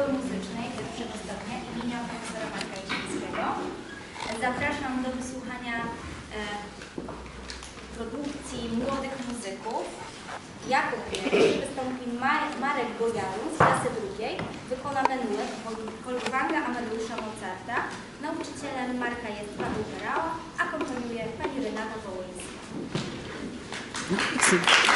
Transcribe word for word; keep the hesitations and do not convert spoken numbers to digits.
Szkoły Muzycznej, to już przedostatnia, imienia profesora Marka Jasińskiego. Zapraszam do wysłuchania e, produkcji młodych muzyków. Jako pierwszy wystąpi Marek Bojarus z klasy drugiej, wykona menuet Wolfganga Amadeusza Mozarta. Nauczycielem Marka jest Paweł Perała, akompaniuje pani Renata Wołyńska.